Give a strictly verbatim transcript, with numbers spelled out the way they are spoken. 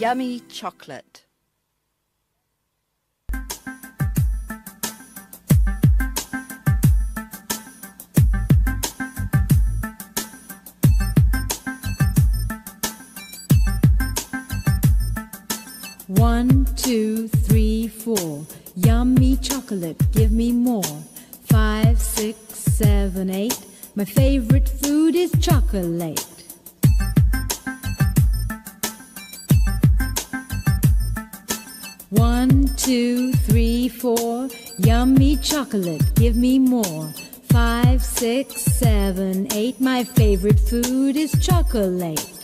yummy chocolate. One, two, three, four. Yummy chocolate, give me more. Five, six, seven, eight. My favorite food is chocolate. One, two, three, four. Yummy chocolate, give me more. Five, six, seven, eight. My favorite food is chocolate.